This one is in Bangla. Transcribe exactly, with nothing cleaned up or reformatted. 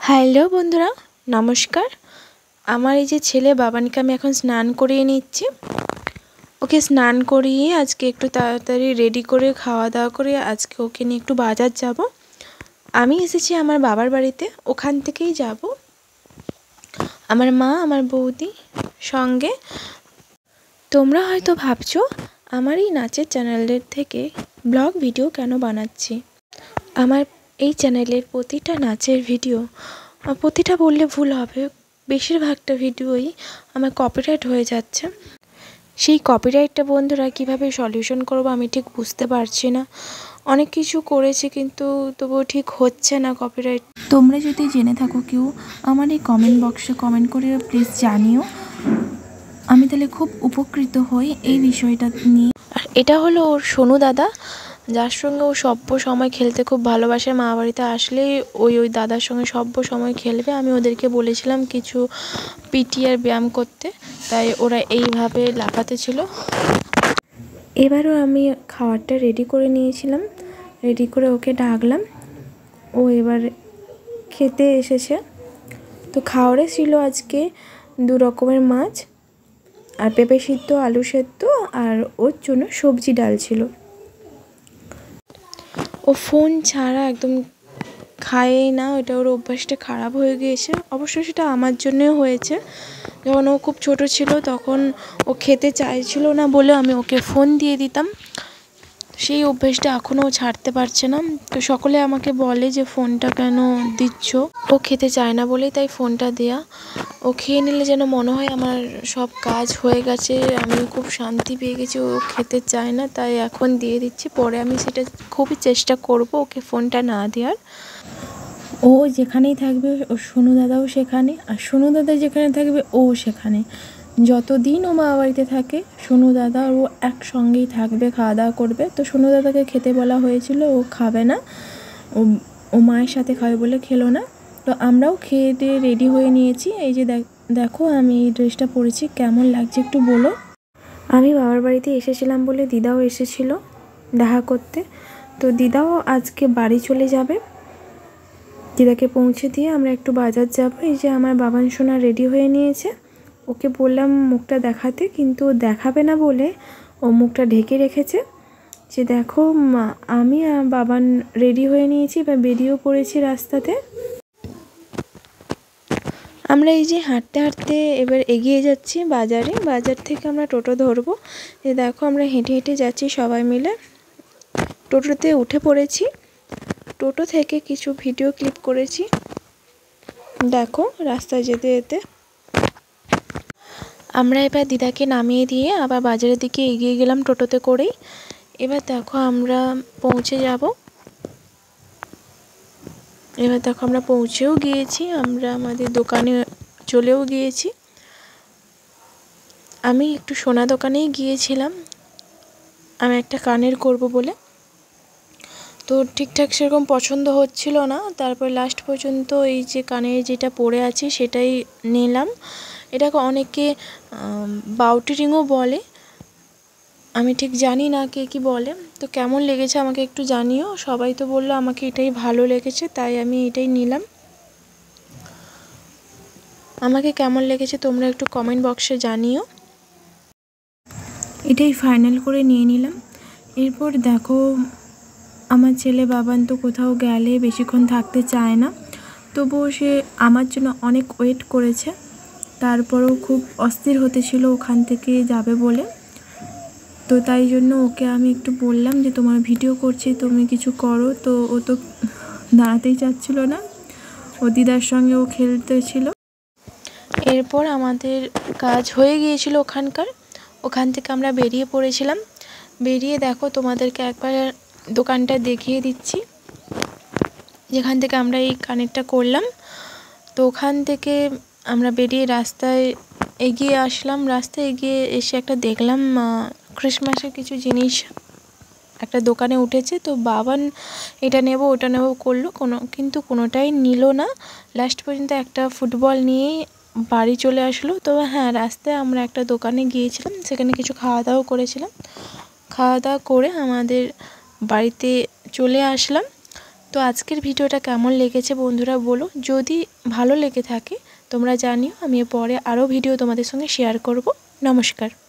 হ্যালো বন্ধুরা, নমস্কার। আমার এই যে ছেলে বাবানকে আমি এখন স্নান করিয়ে নিচ্ছি। ওকে স্নান করিয়ে আজকে একটু তাড়াতাড়ি রেডি করে খাওয়া দাওয়া করে আজকে ওকে নিয়ে একটু বাজার যাব। আমি এসেছি আমার বাবার বাড়িতে, ওখান থেকেই যাব। আমার মা, আমার বৌদি সঙ্গে। তোমরা হয়তো ভাবছো আমার এই নাচের চ্যানেলের থেকে ব্লগ ভিডিও কেন বানাচ্ছি। আমার এই চ্যানেলের প্রতিটা নাচের ভিডিও, প্রতিটা বললে ভুল হবে, বেশিরভাগটা ভিডিওই আমার কপিরাইট হয়ে যাচ্ছে। সেই কপিরাইটটা বন্ধুরা কীভাবে সলিউশন করবো আমি ঠিক বুঝতে পারছি না। অনেক কিছু করেছি কিন্তু তবুও ঠিক হচ্ছে না কপিরাইট। তোমরা যদি জেনে থাকো কেউ আমার এই কমেন্ট বক্সে কমেন্ট করে প্লিজ জানিও, আমি তাহলে খুব উপকৃত হই এই বিষয়টা নিয়ে। আর এটা হলো ওর সোনু দাদা, যার সঙ্গে ও সব্য সময় খেলতে খুব ভালোবাসে। মা বাড়িতে আসলেই ওই ওই দাদার সঙ্গে সব্য সময় খেলবে। আমি ওদেরকে বলেছিলাম কিছু পিটি আর ব্যায়াম করতে, তাই ওরা এইভাবে লাফাতে ছিল। এবারও আমি খাবারটা রেডি করে নিয়েছিলাম, রেডি করে ওকে ডাকলাম। ও এবার খেতে এসেছে। তো খাওয়ারে ছিল আজকে দু রকমের মাছ আর পেঁপে সিদ্ধ, আলু সেদ্ধ, আর ওর জন্য সবজি ডাল ছিল। ও ফোন ছাড়া একদম খায়ই না, ওটা ওর অভ্যাসটা খারাপ হয়ে গিয়েছে। অবশ্য সেটা আমার জন্যও হয়েছে। যখন ও খুব ছোট ছিল তখন ও খেতে চাইছিল না বলে আমি ওকে ফোন দিয়ে দিতাম। সেই অভ্যেসটা এখনও ছাড়তে পারছে না। তো সকলে আমাকে বলে যে ফোনটা কেন দিচ্ছ, ও খেতে চায় না বলেই তাই ফোনটা দেয়া। ও খেয়ে নিলে যেন মনে হয় আমার সব কাজ হয়ে গেছে, আমি খুব শান্তি পেয়ে গেছি। ও খেতে চায় না, তাই এখন দিয়ে দিচ্ছি। পরে আমি সেটা খুবই চেষ্টা করব ওকে ফোনটা না দেওয়ার। ও যেখানেই থাকবে ও সোনু দাদাও সেখানে, আর সোনু দাদা যেখানে থাকবে ও সেখানে। যতদিন ও মা বাড়িতে থাকে সোনু দাদা ও একসঙ্গেই থাকবে, খাওয়া দাওয়া করবে। তো সোনু দাদাকে খেতে বলা হয়েছিল, ও খাবে না, ও ও মায়ের সাথে খাবে বলে খেলো না। তো আমরাও খেয়ে দিয়ে রেডি হয়ে নিয়েছি। এই যে দেখো আমি এই ড্রেসটা পরেছি, কেমন লাগছে একটু বলো। আমি বাবার বাড়িতে এসেছিলাম বলে দিদাও এসেছিল দেখা করতে। তো দিদাও আজকে বাড়ি চলে যাবে। দিদাকে পৌঁছে দিয়ে আমরা একটু বাজার যাব। এই যে আমার বাবান সোনা রেডি হয়ে নিয়েছে। ওকে বললাম মুখটা দেখাতে, কিন্তু ও দেখাবে না বলে ও মুখটা ঢেকে রেখেছে। যে দেখো আমি বাবান রেডি হয়ে নিয়েছি, বা বেরিয়েও পড়েছি রাস্তাতে। আমরা এই যে হাঁটতে হাঁটতে এবার এগিয়ে যাচ্ছি বাজারে। বাজার থেকে আমরা টোটো ধরবো। যে দেখো আমরা হেঁটে হেঁটে যাচ্ছি সবাই মিলে। টোটোতে উঠে পড়েছি। টোটো থেকে কিছু ভিডিও ক্লিপ করেছি, দেখো রাস্তায় যেতে যেতে। আমরা এবার দিদাকে নামিয়ে দিয়ে আবার বাজারের দিকে এগিয়ে গেলাম টোটোতে করেই। এবার দেখো আমরা পৌঁছে যাব। এবার দেখো আমরা পৌঁছেও গিয়েছি, আমরা আমাদের দোকানে চলেও গিয়েছি। আমি একটু সোনা দোকানেই গিয়েছিলাম, আমি একটা কানের করব বলে। তো ঠিকঠাক সেরকম পছন্দ হচ্ছিল না। তারপর লাস্ট পর্যন্ত এই যে কানের যেটা পরে আছি সেটাই নিলাম। এটাকে অনেকে বাউটি রিংও বলে, আমি ঠিক জানি না কে কী বলে। তো কেমন লেগেছে আমাকে একটু জানিও। সবাই তো বললো আমাকে এটাই ভালো লেগেছে, তাই আমি এটাই নিলাম। আমাকে কেমন লেগেছে তোমরা একটু কমেন্ট বক্সে জানিও। এটাই ফাইনাল করে নিয়ে নিলাম। এরপর দেখো আমার ছেলে বাবান তো কোথাও গেলে বেশিক্ষণ থাকতে চায় না, তবুও সে আমার জন্য অনেক ওয়েট করেছে। তারপরেও খুব অস্থির হতেছিল ওখান থেকে যাবে বলে। তো তাই জন্য ওকে আমি একটু বললাম যে তোমার ভিডিও করছি, তুমি কিছু করো। তো ও তো দাঁড়াতেই চাচ্ছিল না, ও দিদার সঙ্গে ও খেলতেছিল। এরপর আমাদের কাজ হয়ে গিয়েছিল ওখানকার। ওখান থেকে আমরা বেরিয়ে পড়েছিলাম। বেরিয়ে দেখো তোমাদেরকে একবার দোকানটা দেখিয়ে দিচ্ছি, যেখান থেকে আমরা এই কানেরটা করলাম। তো ওখান থেকে আমরা বেরিয়ে রাস্তায় এগিয়ে আসলাম। রাস্তায় এগিয়ে এসে একটা দেখলাম ক্রিসমাসের কিছু জিনিস একটা দোকানে উঠেছে। তো বাবান এটা নেব ওটা নেব করলো, কোনো কিন্তু কোনোটাই নিল না। লাস্ট পর্যন্ত একটা ফুটবল নিয়ে বাড়ি চলে আসলো। তো হ্যাঁ, রাস্তায় আমরা একটা দোকানে গিয়েছিলাম, সেখানে কিছু খাওয়া দাওয়া করেছিলাম। খাওয়া দাওয়া করে আমাদের বাড়িতে চলে আসলাম। তো আজকের ভিডিওটা কেমন লেগেছে বন্ধুরা বলো, যদি ভালো লেগে থাকে তোমরা জানিও, আমি পরে আরও ভিডিও তোমাদের সঙ্গে শেয়ার করব। নমস্কার।